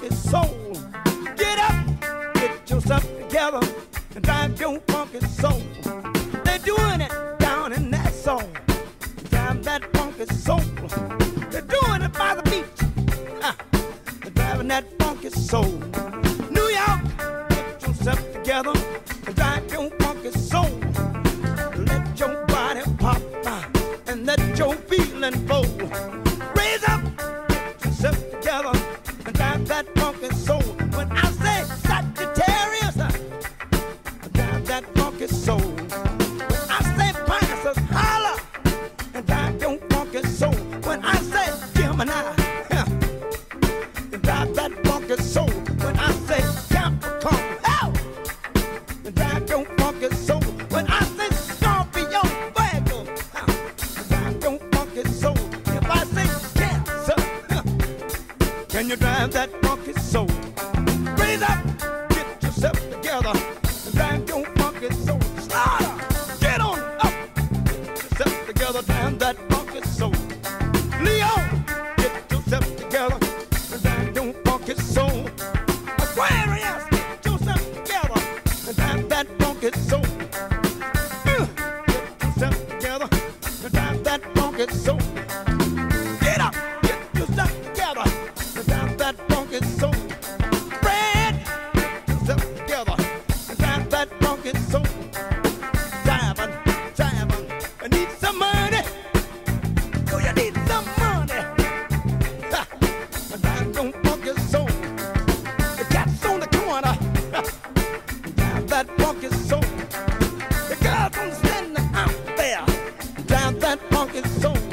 funky soul. Get up, get yourself together, and drive your funky soul. They're doing it down in that soul. Drive that funky soul. They're doing it by the beach. They're driving that funky soul. New York, get yourself together, and drive your funky soul. Let your body pop and let your feeling flow. Raise up, get yourself together, and drive that funky soul. When I say Sagittarius, drive that funky soul. When I say Pisces, holler, and drive your funky soul. When I say Gemini, drive that funky soul. When I say Capricorn, drive your funky soul. When I say Scorpio, Virgo, drive your funky soul. If I say Cancer, can you drive that funky soul? Raise up, get yourself together, and drive your funky soul. Slaughter, get on up, get yourself together, drive that funky soul. Leo, get yourself together, and drive your funky soul. Aquarius, get yourself together, and drive that funky soul. Get yourself together, and drive that funky soul. Get up, get yourself together, and drive that funky soul. Fred, get yourself together, and drive that funky soul. Simon, I need some money. Do you need some money? And drive your funky soul. The cat's on the corner. Drive that funky soul. The girls on standing out there. Drive that funky soul.